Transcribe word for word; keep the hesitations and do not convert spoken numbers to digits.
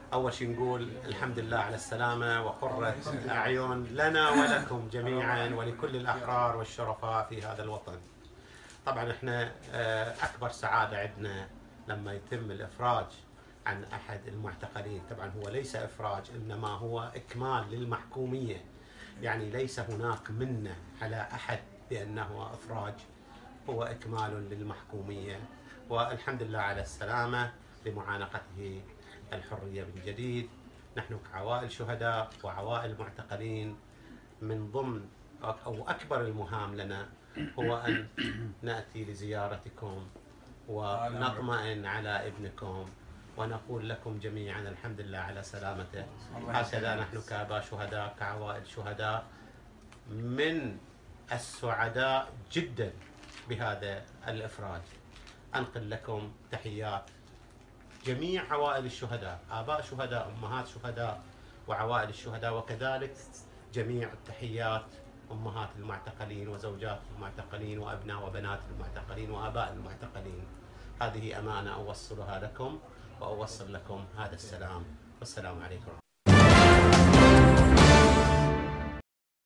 أول شيء نقول الحمد لله على السلامة وقرة أعين لنا ولكم جميعا ولكل الأحرار والشرفاء في هذا الوطن. طبعا احنا أكبر سعادة عندنا لما يتم الإفراج عن أحد المعتقلين. طبعا هو ليس إفراج، إنما هو إكمال للمحكومية، يعني ليس هناك منة على أحد بأنه إفراج، هو إكمال للمحكومية. والحمد لله على السلامة لمعانقته الحرية من جديد. نحن كعوائل شهداء وعوائل معتقلين من ضمن أو أكبر المهام لنا هو أن نأتي لزيارتكم ونطمئن على ابنكم ونقول لكم جميعا الحمد لله على سلامته. هكذا نحن كآباء شهداء كعوائل شهداء من السعداء جدا بهذا الإفراج. أنقل لكم تحيات جميع عوائل الشهداء، آباء شهداء، أمهات شهداء، وعوائل الشهداء، وكذلك جميع التحيات أمهات المعتقلين وزوجات المعتقلين وأبناء وبنات المعتقلين وآباء المعتقلين. هذه أمانة أوصلها لكم وأوصل لكم هذا السلام، والسلام عليكم.